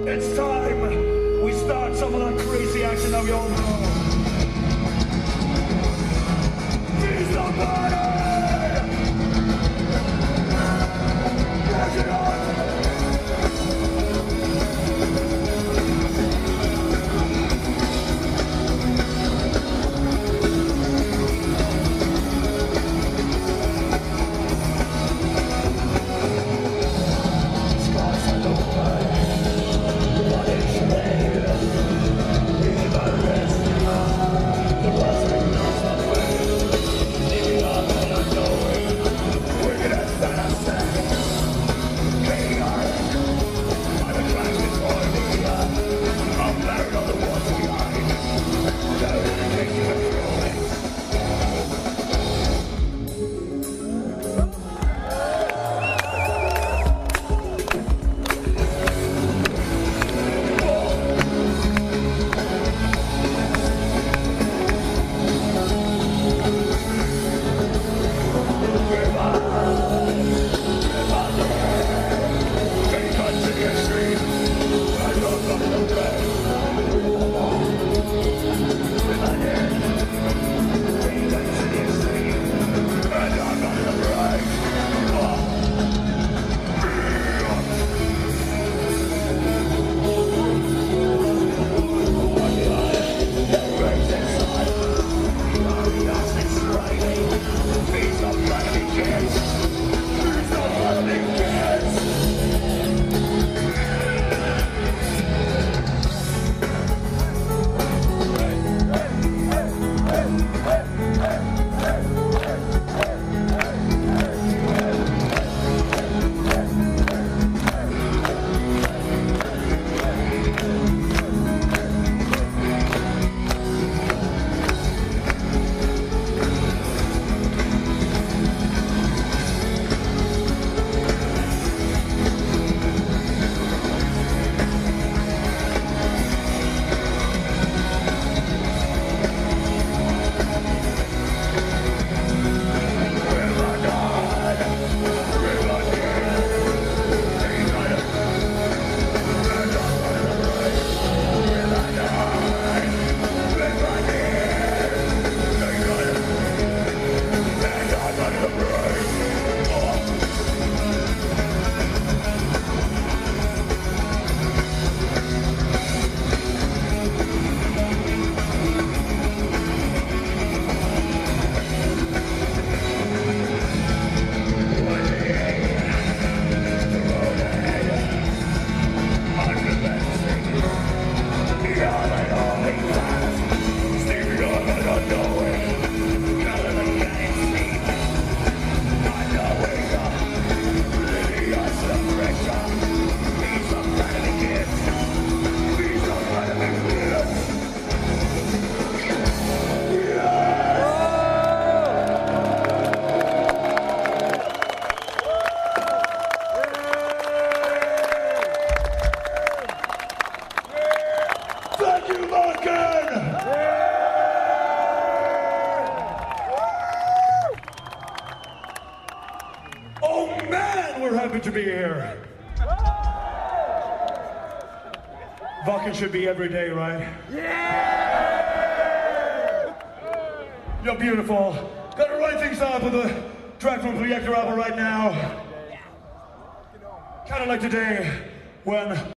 It's time we start some of that crazy action that we all know. He's the body! Watch it on! Oh man, we're happy to be here. Vodka should be every day, right? Yeah! You're beautiful. Gonna write things up with a track from Projector album right now. Kinda like today when